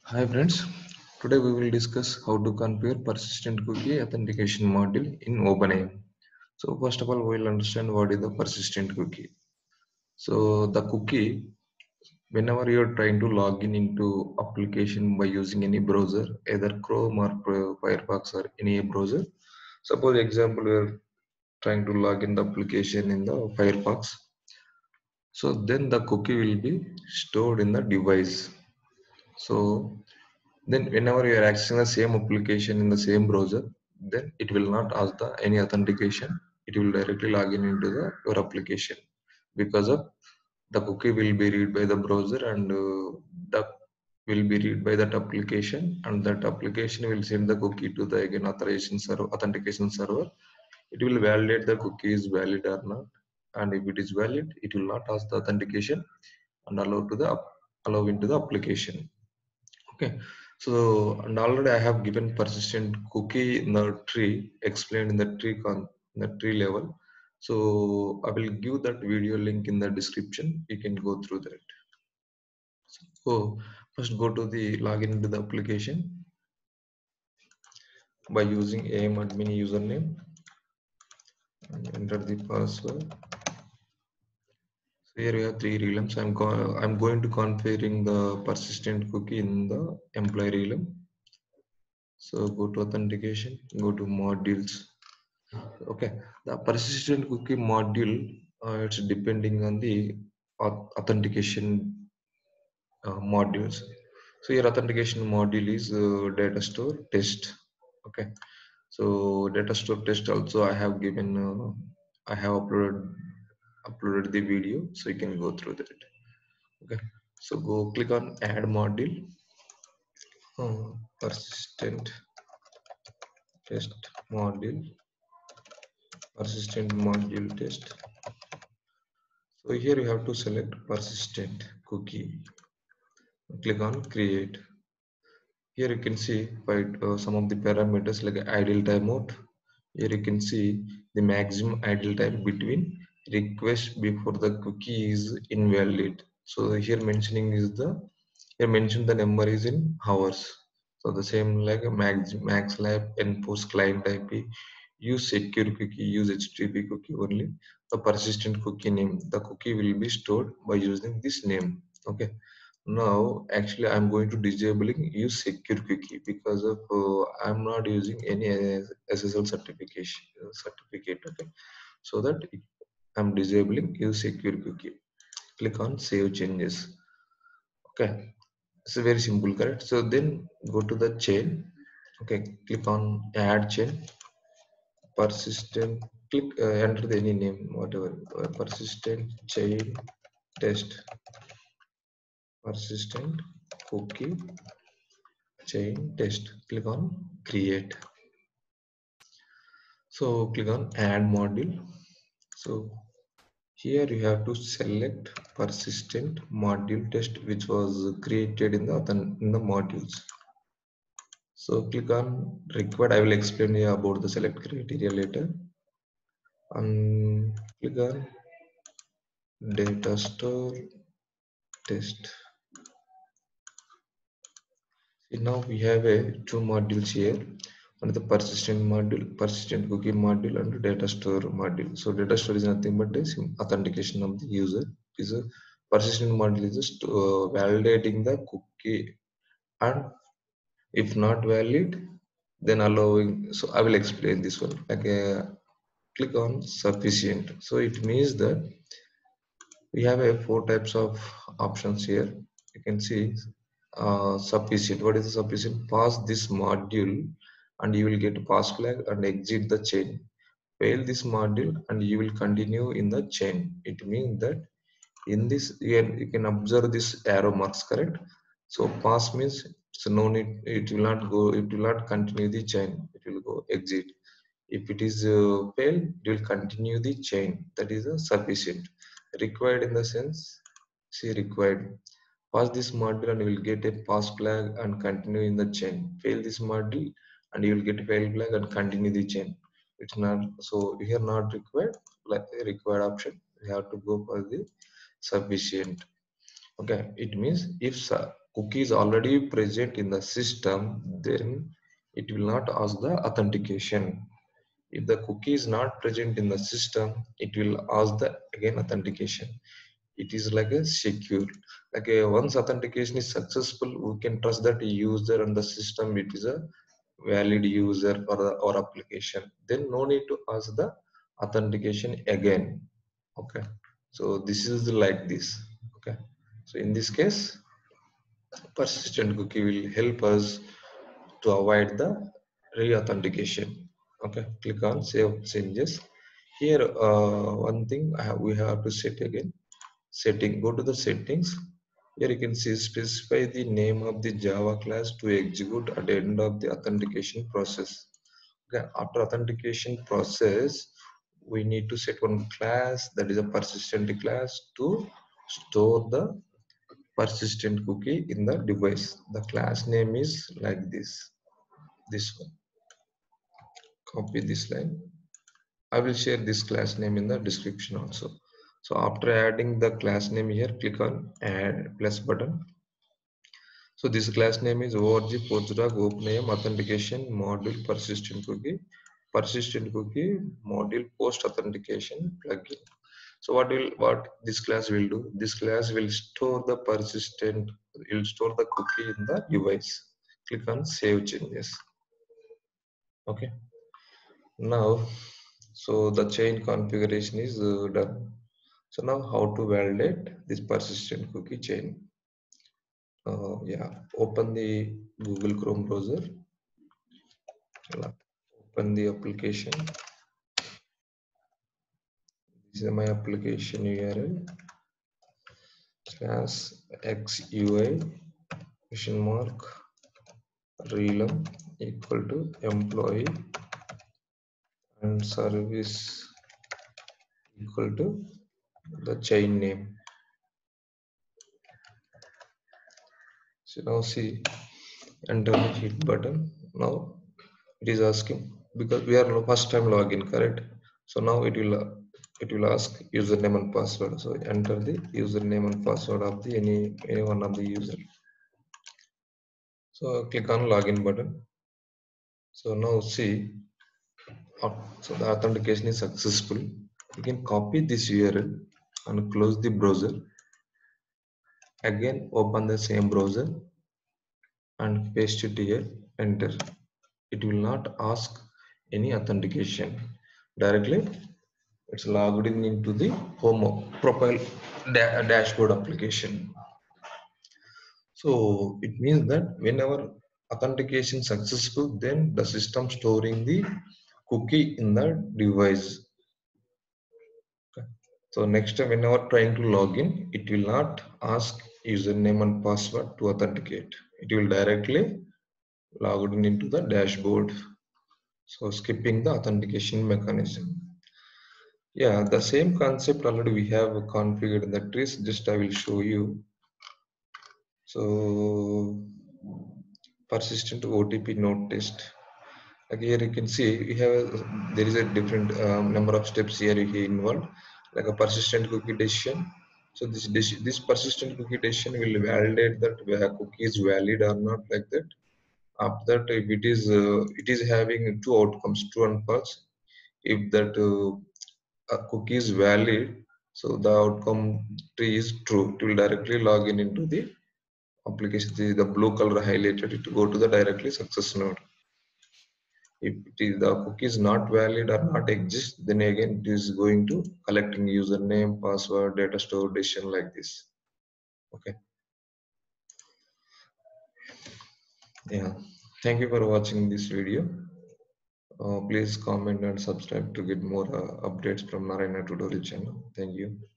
Hi friends, today we will discuss how to configure persistent cookie authentication module in OpenAI. So first of all, we will understand what is the persistent cookie. So the cookie, whenever you are trying to log in into application by using any browser, either Chrome or Firefox or any browser. Suppose example, we are trying to log in the application in the Firefox. So then the cookie will be stored in the device. So then whenever you are accessing the same application in the same browser, then it will not ask the any authentication. It will directly log in into your application because of the cookie will be read by the browser and the will be read by that application, and that application will send the cookie to the again authorization server, authentication server. It will validate the cookie is valid or not, and if it is valid, it will not ask the authentication and allow into the application. Okay, so and already I have given persistent cookie in the tree, explained in the tree level. So I will give that video link in the description. You can go through that. So first go to the login into the application by using AMadmin username and enter the password. So here we have three realms. I'm going to configuring the persistent cookie in the employee realm. So go to authentication, go to modules. Okay, the persistent cookie module, it's depending on the authentication modules. So your authentication module is data store test. Okay, so data store test also I have given, I have uploaded the video, so you can go through that. Okay, so go click on add module, persistent test module, persistent module test. So here you have to select persistent cookie. Click on create. Here you can see by some of the parameters like idle timeout. Here you can see the maximum idle time between request before the cookie is invalid. So here mentioning is the here mentioned the number is in hours. So the same like a max lab enforce client IP, use secure cookie, use HTTP cookie only. The persistent cookie name, the cookie will be stored by using this name. Okay. Now, actually, I'm going to disabling use secure cookie because of I'm not using any SSL certificate. Okay, so that I'm disabling use secure cookie. Click on save changes. Okay, it's very simple, correct? So then go to the chain. Okay, click on add chain. Persistent. Click enter the any name, whatever. Persistent chain test. Persistent cookie chain test. Click on create. So click on add module. So here you have to select persistent module test which was created in the modules. So click on required. I will explain you about the select criteria later. And click on data store test. See, now we have two modules here. One is the persistent module, persistent cookie module, and data store module. So data store is nothing but a authentication of the user. Is a persistent module is just validating the cookie, and if not valid, then allowing. So I will explain this one. Like click on sufficient. So it means that we have a four types of options here. You can see sufficient. What is the sufficient? Pass this module and you will get pass flag and exit the chain. Fail this module and you will continue in the chain. It means that in this you can observe this arrow marks, correct? So pass means so no need, it will not go, it will not continue the chain, it will go exit. If it is fail, it will continue the chain. That is a sufficient. Required in the sense, see required. Pass this module and you will get a pass flag and continue in the chain. Fail this module and you will get a fail flag and continue the chain. It's not so here not required, like a required option. We have to go for the sufficient. Okay, it means if cookie is already present in the system, then it will not ask the authentication. If the cookie is not present in the system, it will ask the again authentication. It is like a secure. Like once authentication is successful, we can trust that user and the system it is a valid user for the or application. Then no need to ask the authentication again. Okay. So this is like this. Okay. So in this case, persistent cookie will help us to avoid the re-authentication. Okay, click on save changes. Here one thing we have to set again. Setting, go to the settings. Here you can see specify the name of the Java class to execute at the end of the authentication process. Okay, after authentication process, we need to set one class, that is a persistent class, to store the persistent cookie in the device. The class name is like this one. Copy this line. I will share this class name in the description also. So after adding the class name here, click on add plus button. So this class name is org postdoc OpenAM authentication module persistent cookie module post authentication plugin. So what this class will do? This class will store the will store the cookie in the device. Click on save changes. Okay. Now, so the chain configuration is done. So now how to validate this persistent cookie chain? Yeah, open the Google Chrome browser, open the application. This is my application URL /xui realm equal to employee and service equal to the chain name. So now see, enter the hit button. Now it is asking, because we are first time login, correct? So now it will ask username and password. So enter the username and password of the any one of the user. So click on login button. So now see, so the authentication is successful. You can copy this URL and close the browser. Again open the same browser and paste it here, enter. It will not ask any authentication. Directly it's logged in into the home profile dashboard application. So it means that whenever authentication successful, then the system storing the cookie in the device. Okay. So next time whenever trying to log in, it will not ask username and password to authenticate. It will directly log in into the dashboard. So skipping the authentication mechanism. Yeah, the same concept already we have configured in the trees. Just I will show you. So persistent OTP node test. Like here you can see we have there is a different number of steps here involved, like a persistent cookie decision. So this persistent cookie decision will validate that whether cookie is valid or not, like that. After that, if it is having two outcomes, true and false. If that a cookie is valid, so the outcome tree is true. It will directly log in into the application. The blue color highlighted it to go to the directly success node. If the cookie is not valid or not exist, then again it is going to collecting username, password, data store, decision like this. Okay. Yeah. Thank you for watching this video. Please comment and subscribe to get more updates from Narayana tutorial channel. Thank you.